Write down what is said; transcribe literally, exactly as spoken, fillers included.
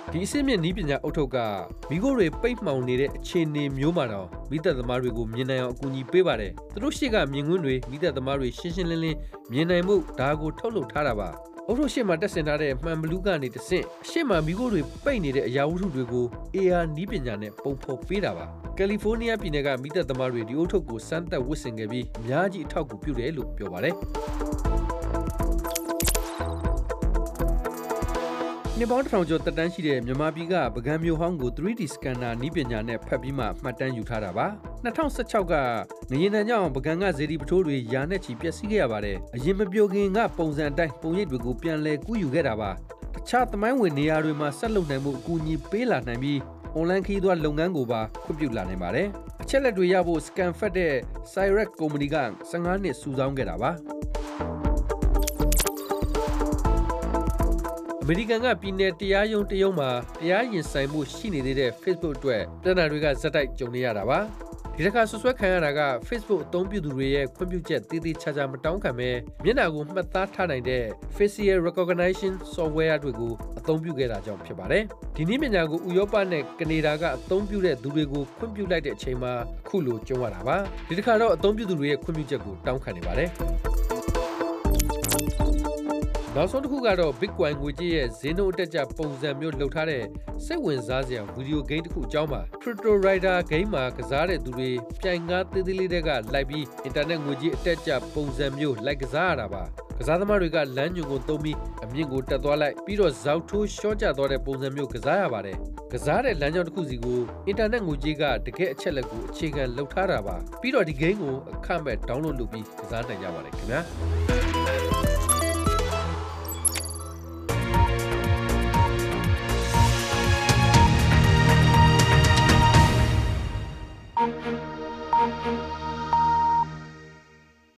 ဒီအစင်းမြင့်နီးပညာအုတ်ထုတ်ကမိခိုးတွေပိတ်မှောင်နေတဲ့အခြေအနေမျိုးမှာတော့မိသက်သမားတွေကိုမြင်နိုင်အောင်အကူအညီပေးပါတယ်သူတို့ရှေ့ကမြင်ကွင်းတွေမိသက်သမားတွေရှင်းရှင်းလင်းလင်းမြင်နိုင်မှုဒါကိုထုတ်လုပ်ထားတာပါအုတ်ထုတ်ရှေ့မှာတက်ဆင်ထားတဲ့မှန်ဘလူးကနေတဆင့်အရှေ့မှာမိခိုးတွေပိတ်နေတဲ့အရာဝတ္ထုတွေကို A R နီးပညာနဲ့ပုံဖော်ပေးတာပါကယ်လီဖိုးနီးယားပြည်နယ်ကမိသက်သမားတွေဒီအုတ်ထုတ်ကိုစမ်းသပ်ဝတ်ဆင်ခဲ့ပြီးအများကြီးအထောက်အကူပြုတယ်လို့ပြောပါတယ်နှစ်ပေါင်းတစ်ထောင်ကျော်တက်တန်းရှိတဲ့မြန်မာပြည်ကပကံမျိုးဟောင်းကို three D scanner နည်းပညာနဲ့ဖတ်ပြီးမှမှတ်တမ်းယူထားတာပါ၂၀၁၆ကငရင်တန်ကြောင့်ပကံကဇေဒီပထိုးတွေယာနဲ့ချီပျက်စီးခဲ့ရပါတယ်အရင်မပြိုခင်ကပုံစံအတိုင်းပုံရိပ်တွေကိုပြန်လည်ကူးယူခဲ့တာပါတခြားသမိုင်းဝင်နေရာတွေမှာဆက်လုပ်နိုင်မှုအကူအညီပေးလာနိုင်ပြီး online ခီးသွွားလုပ်ငန်းကိုပါခွင့်ပြုလာနိုင်ပါတယ်အချက်လက်တွေရဖို့ scan ဖတ်တဲ့ Cyrex ကုမ္ပဏီက၁၅နှစ်စုဆောင်းခဲ့တာပါအမေရိကန်ကပြည်နယ်တရားရုံးတရုံးမှာတရားရင်ဆိုင်မှုရှိနေသေးတဲ့ Facebook အတွက်တနင်္လာတွေကဇက်တိုက်ကြုံနေရတာပါဒီတစ်ခါဆွဆွဲခံရတာက Facebook အသုံးပြုသူတွေရဲ့ခွင့်ပြုချက်တည်တည်ချာချာမတောင်းခံပဲမျက်နှာကိုမှတ်သားထားနိုင်တဲ့ Facial Recognition Software တွေကိုအသုံးပြုခဲ့တာကြောင့်ဖြစ်ပါတယ်ဒီနည်းပညာကိုဥရောပနဲ့ကနေဒါကအသုံးပြုတဲ့သူတွေကိုခွင့်ပြုလိုက်တဲ့အချိန်မှာအခုလိုကြုံရတာပါဒီတစ်ခါတော့အသုံးပြုသူတွေရဲ့ခွင့်ပြုချက်ကိုတောင်းခံနေပါတယ်နောက်ဆုံးတစ်ခုကတော့ Bitcoin ငွေကြေးရဲ့ဈေးနှုန်းအတက်ကျပုံစံမျိုးလှုပ်ထားတဲ့စိတ်ဝင်စားစရာဗီဒီယိုဂိမ်းတစ်ခုအကြောင်းပါ Crypto Rider ဂိမ်းမှာကစားတဲ့သူတွေပြိုင်ငါးသေးသေးလေးတွေကလိုက်ပြီးအင်တာနက်ငွေကြေးအတက်ကျပုံစံမျိုးလိုက်ကစားရတာပါကစားသမားတွေကလမ်းညွန်ကိုသုံးပြီးအမြင့်ကိုတက်သွားလိုက်ပြီးတော့ဇောက်ထိုးရှော့ကျသွားတဲ့ပုံစံမျိုးကစားရပါတယ်ကစားတဲ့လမ်းကြောင်းတစ်ခုစီကိုအင်တာနက်ငွေကြေးကတကယ်အချက်လက်ကိုအခြေခံလှုပ်ထားတာပါပြီးတော့ဒီဂိမ်းကိုအခမဲ့ download လုပ်ပြီးကစားနိုင်ကြပါတယ်ခင်ဗျာThank you.